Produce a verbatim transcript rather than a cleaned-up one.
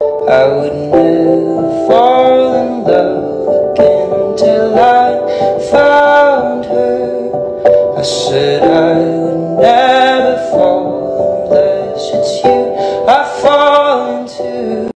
I would never fall in love again till I found her. I said